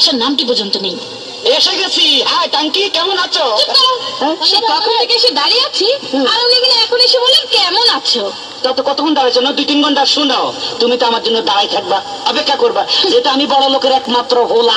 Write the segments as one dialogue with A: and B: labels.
A: আসার নামটি পর্যন্ত নেই।
B: এসে গেছি। হ্যাঁ টাঙ্কি, কেমন আছো?
A: সে কখন থেকে এসে দাঁড়িয়ে আছি, আর উনি কিনা এখন এসে বললেন কেমন আছো।
B: তত কতক্ষণ দাঁড়াইছো? না 2-3 ঘন্টা। শুনো, তুমি তো আমার জন্য দাঁড়াই থাকবা, অপেক্ষা করবা, যেটা আমি বড় লোকের একমাত্র হোলা।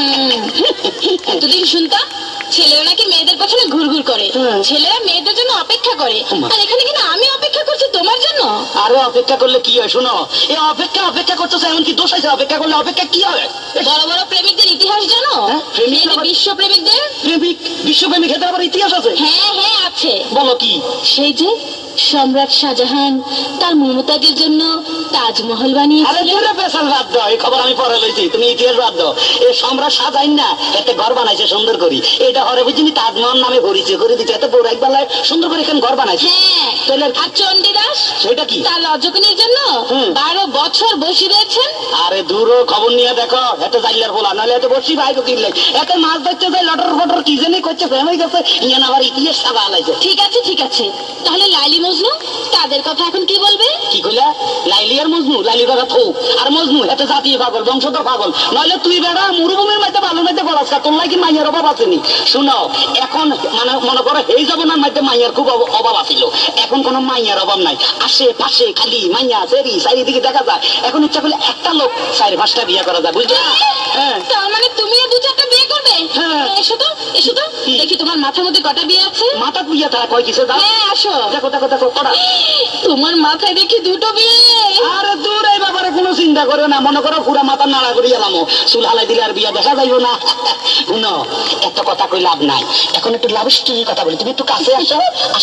A: এতদিন শুনতাম ছেলেরা নাকি মেয়েদের পেছনে ঘুরঘুর করে, ছেলেরা মেয়েদের জন্য অপেক্ষা করে, আর এখানে কিনা আমি অপেক্ষা করছি তোমার জন্য।
B: আরে অপেক্ষা করলে কি হয়? শুনো, এই অপেক্ষা করতেছে, এমন কি দোষ আছে? অপেক্ষা করলে অপেক্ষা কি হয়?
A: বড় বড় প্রেমিকদের ইতিহাস জানো? বিশ্ব প্রেমিকদের,
B: বিশ্বপ্রেমিক ক্ষেত্রে আবার ইতিহাস আছে?
A: হ্যাঁ হ্যাঁ আছে।
B: বলো কি?
A: সেই যে সম্রাট শাহজাহান তার মমতাজের জন্য তাজমহল বানিয়েছিলেন।
B: বাদ দাও, এই খবর আমি পরে লইছি, তুমি ইতিহাস বাদ দাও। এই সম্রাট শাহজাহান না একটা ঘর বানাইছে সুন্দর করে, এটা হরে বুঝিনি তাজমহল নামে পরিচয় করে দিচ্ছে। এত বড় এক বেলায় সুন্দর করে এখানে ঘর বানাইছে।
A: হ্যাঁ, আর চণ্ডীদাস
B: সেটা কি?
A: তার রজকিনীর জন্য 12 বছর বসে রয়েছেন।
B: আরে দূর খবর নিয়ে দেখো, এত জাইলার বলা, নাহলে এত বসি ভাই কিনলে এত মাছ ধরতে যায়, লটর ফটর কি জানি করছে, ফেমাই গেছে, ইয়ান আবার ইতিহাস সাবা আলাইছে।
A: ঠিক আছে, তাহলে লাইলি মজনু তাদের কথা এখন কি বলবে?
B: কি কইলা? লাইলি আর মজনু? লাইলির কথা থৌ, আর মজনু এত জাতীয় পাগল, বংশধর পাগল। নইলে তুই বেড়া মরুভূমির মধ্যে ভালো মধ্যে পড়াস, তোর লাগি মাইয়ার অভাব আসেনি। শুনো, এখন মানে মনে করো এই জমানার মধ্যে মাইয়ার খুব অভাব আছিল, এখন কোনো মাইয়ার অভাব নাই। আশেপাশে খালি মাইয়া সেরি চারিদিকে দেখা যায়। এখন ইচ্ছা করলে একটা লোক 4-5টা বিয়ে করা যায়, বুঝছো?
A: তার মানে তুমিও 2-4টা বিয়ে করবে? এসো তো দেখি তোমার মাথার মধ্যে কটা বিয়ে আছে।
B: মাথা বিয়ে থাকা কয় কিসে?
A: হ্যাঁ আসো,
B: দেখো কটা।
A: তোমার মাথায় দেখি 2টো বিয়ে।
B: আরে দূর, এই ব্যাপারে কোনো চিন্তা করো না, মনে করো পুরা মাথা নাড়া করে গেলাম, চুল হালাই দিলে আর বিয়া দেখা যাইব না। শুনো, এত কথা কই লাভ নাই, এখন একটু লাভ স্টোরির কথা বলি, তুমি একটু কাছে আসো।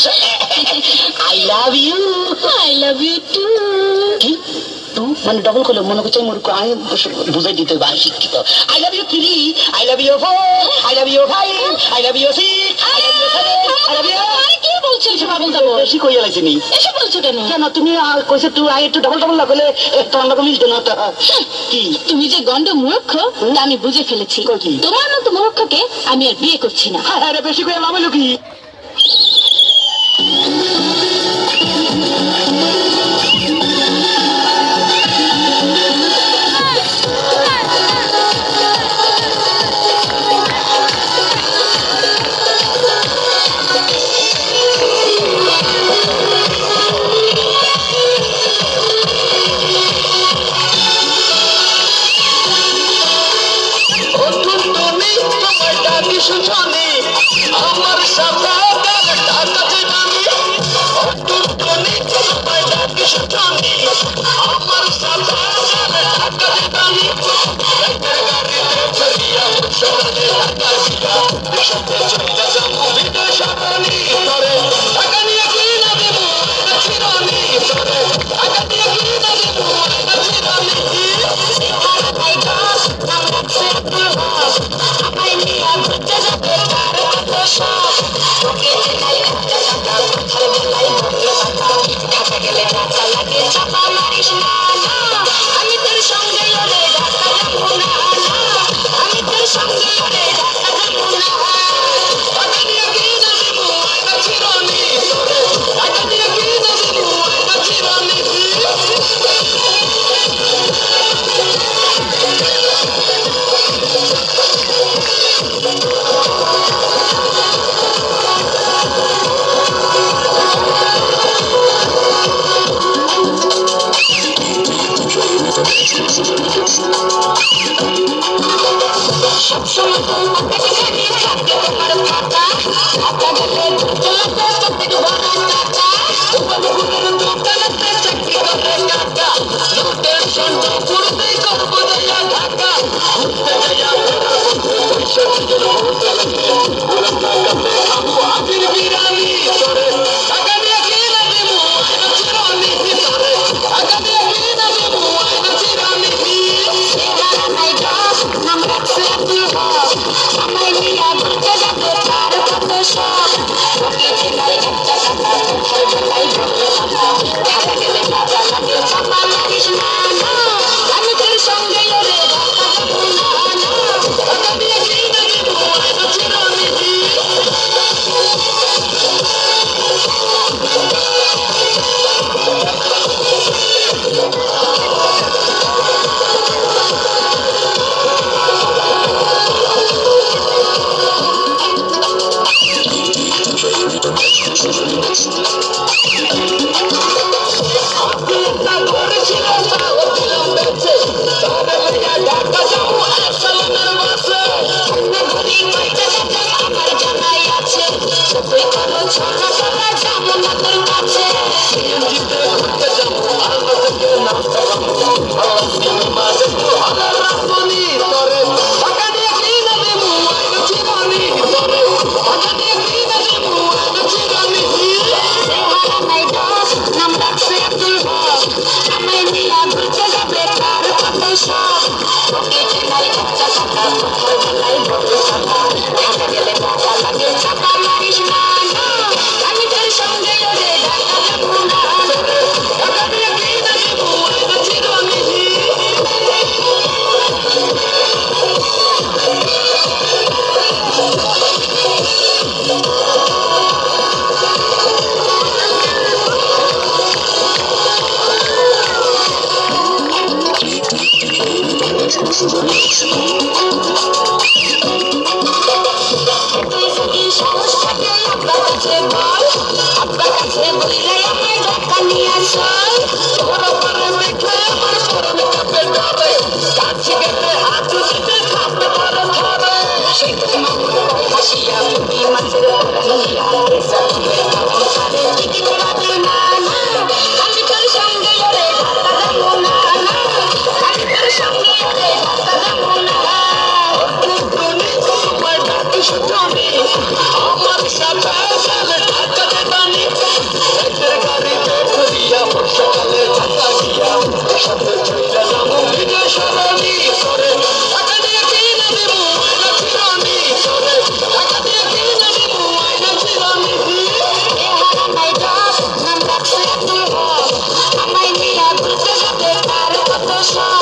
B: I love you
A: too.
B: কি মানে ডবল করলে মনে করছে মূর্খ, আমি বুঝাই দিতে পারি শিক্ষিত। I love you 3, I love you 4, I love you 5, I love you 6, I love you 7, I love you.
A: কি বলছো এসব পাগল দাবো?
B: বেশি কইয়া লাইছি নি?
A: এসব বলছো কেন?
B: তুমি কইছে তুই আই একটু ডবল না করলে তোমার লোক মিলতো না। কি
A: তুমি যে গন্ড মূর্খ তা আমি বুঝে ফেলেছি। তোমার মতো মূর্খকে আমি আর বিয়ে করছি না।
B: আরে বেশি কইয়া লাভ হলো কি? আমার সাথে
C: হাসিয়া তুমি মাছের রানিয়া চলে খাবো সারে টিকিট কাটে না না আমি তোর সঙ্গে ওরে ঢাকা যাবো না না আমি তোর সঙ্গে ওরে ঢাকা যাবো না তুমি তোমার ডাকি শুনে আমার সাথে সাথে ঢাকা দেবানি এদের গাড়িতে ঘুরিয়া সকালে ঢাকা গিয়া সাথে চলে যাবো বিদেশ রানী সরে ঢাকা দিয়ে কিনে দেবো আয়না চিরানি সরে ঢাকা দিয়ে কিনে দেবো আয়না চিরানি এ হারা নাই ডাক নাম ডাকছে তুই আমায় নিয়ে ঘুরতে যাবে তার কত